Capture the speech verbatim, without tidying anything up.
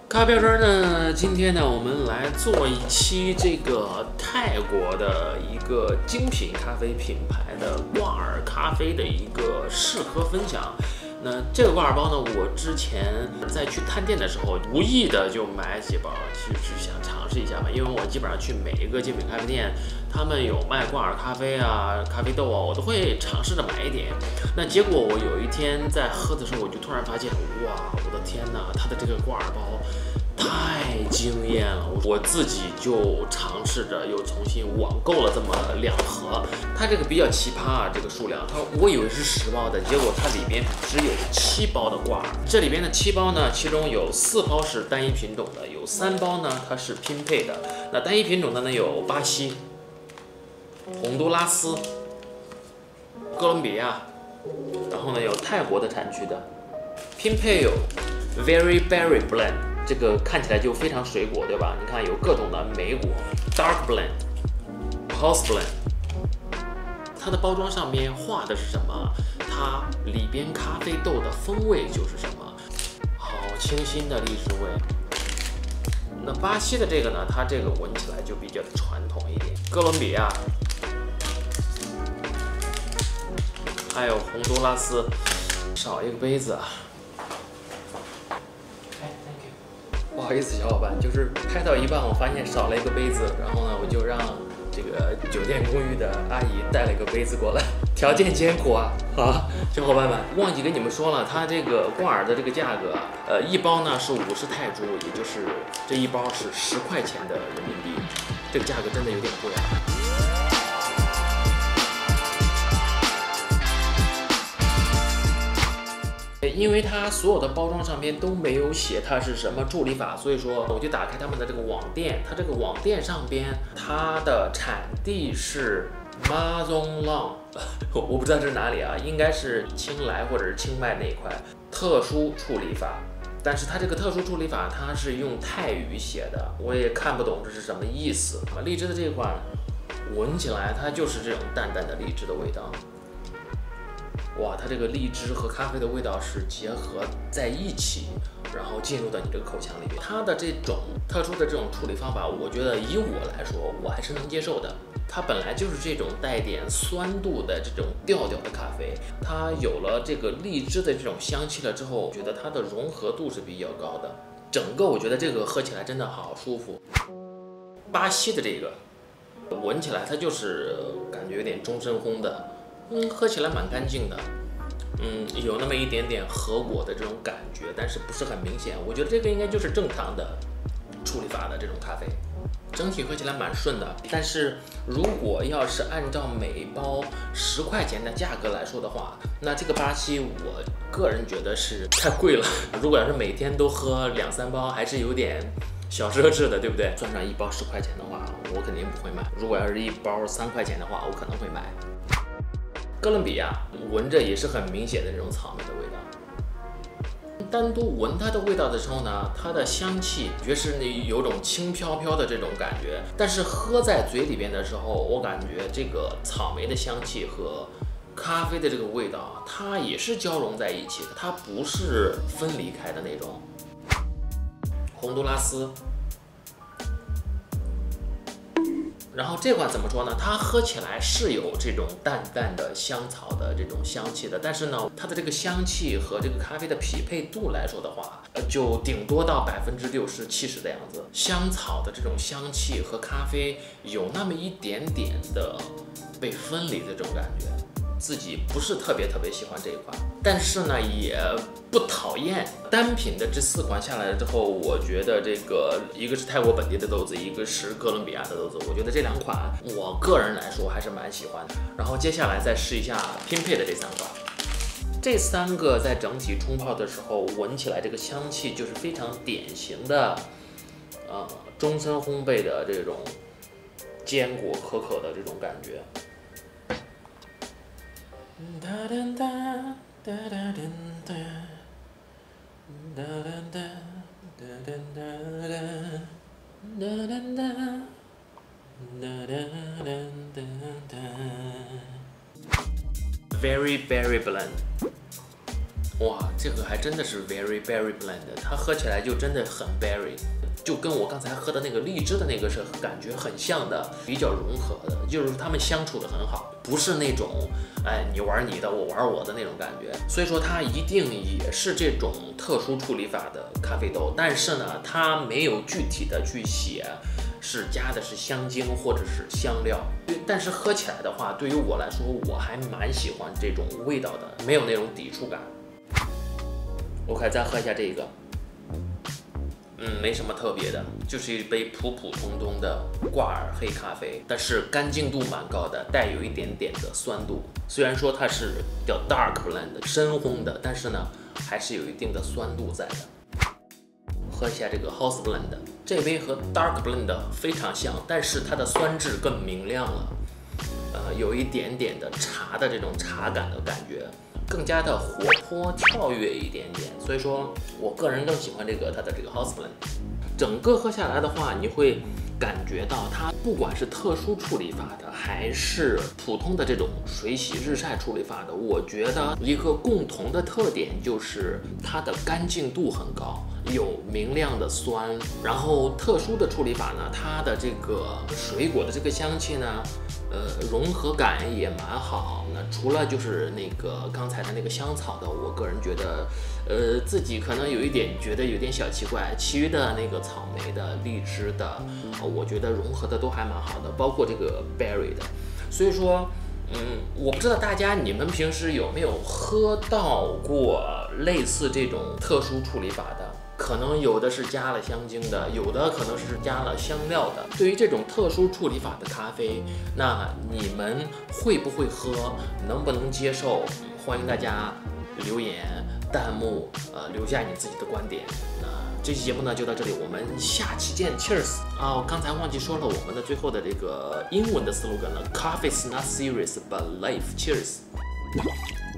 咖啡圈呢，今天呢，我们来做一期这个泰国的一个精品咖啡品牌的挂耳咖啡的一个试喝分享。那这个挂耳包呢，我之前在去探店的时候，无意的就买几包，其实想尝试一下嘛。因为我基本上去每一个精品咖啡店，他们有卖挂耳咖啡啊、咖啡豆啊，我都会尝试着买一点。那结果我有一天在喝的时候，我就突然发现，哇，我的天哪，它的这个挂耳包太惊艳了！我自己就尝试着又重新网购了这么两盒。它这个比较奇葩啊，这个数量，它我以为是十包的，结果它里面只有七包的挂耳。这里边的七包呢，其中有四包是单一品种的，有三包呢它是拼配的。那单一品种的呢有巴西、洪都拉斯、哥伦比亚，然后呢有泰国的产区的，拼配有 Very Berry Blend。这个看起来就非常水果，对吧？你看有各种的莓果 ，Dark Blend、House Blend。它的包装上面画的是什么？它里边咖啡豆的风味就是什么？好清新的荔枝味。那巴西的这个呢？它这个闻起来就比较的传统一点。哥伦比亚，还有洪都拉斯，少一个杯子啊。不好意思，小伙伴，就是拍到一半，我发现少了一个杯子，然后呢，我就让这个酒店公寓的阿姨带了一个杯子过来，条件艰苦啊！好，小伙伴们，忘记跟你们说了，它这个挂耳的这个价格，呃，一包呢是五十泰铢，也就是这一包是十块钱的人民币，这个价格真的有点贵啊。因为它所有的包装上面都没有写它是什么处理法，所以说我就打开他们的这个网店，它这个网店上边它的产地是 Mazonglang， 我不知道这是哪里啊，应该是清莱或者是清迈那一块特殊处理法，但是它这个特殊处理法它是用泰语写的，我也看不懂这是什么意思。荔枝的这一款闻起来它就是这种淡淡的荔枝的味道。哇，它这个荔枝和咖啡的味道是结合在一起，然后进入到你这个口腔里面。它的这种特殊的这种处理方法，我觉得以我来说，我还是能接受的。它本来就是这种带点酸度的这种调调的咖啡，它有了这个荔枝的这种香气了之后，我觉得它的融合度是比较高的。整个我觉得这个喝起来真的好舒服。巴西的这个闻起来它就是感觉有点中深烘的。嗯，喝起来蛮干净的，嗯，有那么一点点核果的这种感觉，但是不是很明显。我觉得这个应该就是正常的处理法的这种咖啡，整体喝起来蛮顺的。但是如果要是按照每包十块钱的价格来说的话，那这个巴西我个人觉得是太贵了。如果要是每天都喝两三包，还是有点小奢侈的，对不对？算上一包十块钱的话，我肯定不会买。如果要是一包三块钱的话，我可能会买。哥伦比亚闻着也是很明显的这种草莓的味道，单独闻它的味道的时候呢，它的香气觉得是有种轻飘飘的这种感觉，但是喝在嘴里边的时候，我感觉这个草莓的香气和咖啡的这个味道，它也是交融在一起的，它不是分离开的那种。洪都拉斯。然后这款怎么说呢？它喝起来是有这种淡淡的香草的这种香气的，但是呢，它的这个香气和这个咖啡的匹配度来说的话，呃，就顶多到百分之六十、七十的样子。香草的这种香气和咖啡有那么一点点的被分离的这种感觉，自己不是特别特别喜欢这一款，但是呢，也不讨厌。单品的这四款下来了之后，我觉得这个一个是泰国本地的豆子，一个是哥伦比亚的豆子，我觉得这两款我个人来说还是蛮喜欢的。然后接下来再试一下拼配的这三款，这三个在整体冲泡的时候，闻起来这个香气就是非常典型的，呃，中深烘焙的这种坚果可可的这种感觉。哒哒哒哒哒哒哒哒哒哒哒哒哒哒哒哒 Very Berry Blend， 哇， 这个还真的是 very berry blend， 它喝起来就真的很 berry， 就跟我刚才喝的那个荔枝的那个是感觉很像的，比较融合的，就是他们相处的很好，不是那种哎你玩你的我玩我的那种感觉。所以说它一定也是这种特殊处理法的咖啡豆，但是呢，它没有具体的去写是加的是香精或者是香料，但是喝起来的话，对于我来说，我还蛮喜欢这种味道的，没有那种抵触感。OK， 再喝一下这个，嗯，没什么特别的，就是一杯普普通通的挂耳黑咖啡，但是干净度蛮高的，带有一点点的酸度。虽然说它是叫 dark blend 深烘的，但是呢，还是有一定的酸度在的。喝一下这个 House Blend， 这杯和 Dark Blend 非常像，但是它的酸质更明亮了，呃，有一点点的茶的这种茶感的感觉，更加的活泼跳跃一点点。所以说我个人更喜欢这个它的这个 House Blend。整个喝下来的话，你会感觉到它不管是特殊处理法的，还是普通的这种水洗日晒处理法的，我觉得一个共同的特点就是它的干净度很高，有明亮的酸。然后特殊的处理法呢，它的这个水果的这个香气呢，呃，融合感也蛮好。那除了就是那个刚才的那个香草的，我个人觉得，呃，自己可能有一点觉得有点小奇怪。其余的那个草莓的、荔枝的，呃，我觉得融合的都还蛮好的，包括这个 berry 的。所以说，嗯，我不知道大家你们平时有没有喝到过类似这种特殊处理法的？可能有的是加了香精的，有的可能是加了香料的。对于这种特殊处理法的咖啡，那你们会不会喝？能不能接受？欢迎大家留言、弹幕，呃，留下你自己的观点。那这期节目呢就到这里，我们下期见 ，Cheers！ 啊，我刚才忘记说了我们的最后的这个英文的 slogan 了 ，Coffee is not serious but life，Cheers！